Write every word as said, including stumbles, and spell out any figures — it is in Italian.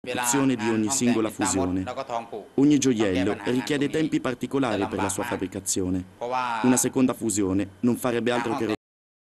produzione di ogni singola fusione. Ogni gioiello richiede tempi particolari per la sua fabbricazione. Una seconda fusione non farebbe altro che